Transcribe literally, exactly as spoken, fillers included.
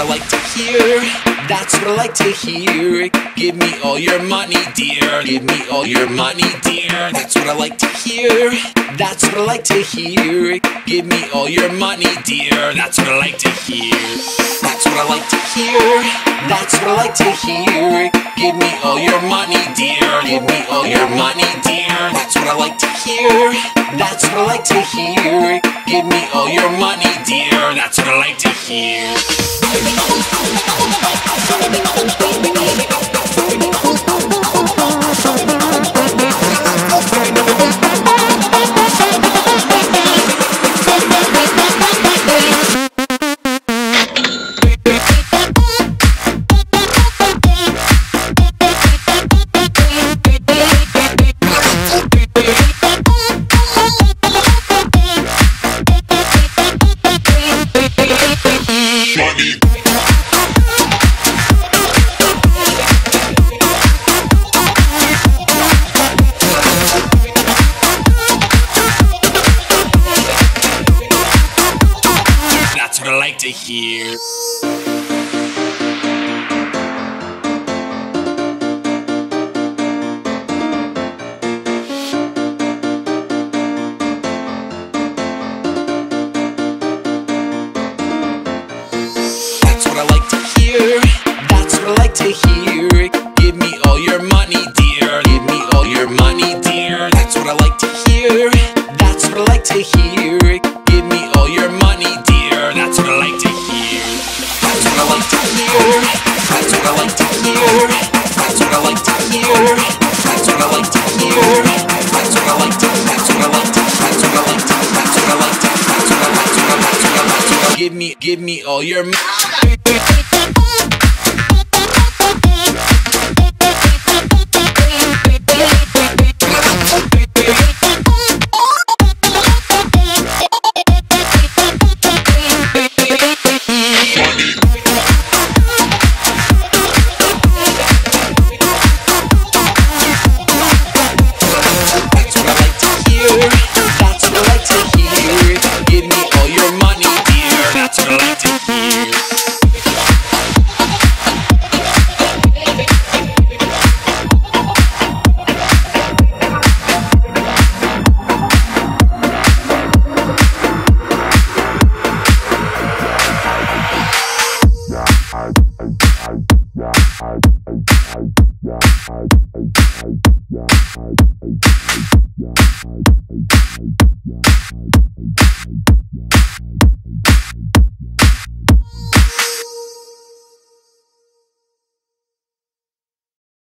I like to hear. That's what I like to hear. Give me all your money, dear. Give me all your money, dear. That's what I like to hear. That's what I like to hear. Give me all your money, dear. That's what I like to hear. That's what I like to hear. That's what I like to hear. Give me all your money, dear. Give me all your money, dear. That's what I like to hear. That's what I like to hear. Give me all your money, dear. That's what I like to hear. That's what I like to hear. That's what I like to hear. That's what I like to hear. Give me all your money, dear. Give me all your money, dear. That's what I like to hear. That's what I like to hear. Give me all your money, dear. That's what I like to hear. That's what I like to hear. That's what I like to hear. That's what I like to hear. That's what I like to hear. That's what I like to. That's what I like to. That's what I like to. That's what I like to. That's what I like to. That's what I like to. Give me, give me all your money. Yeah.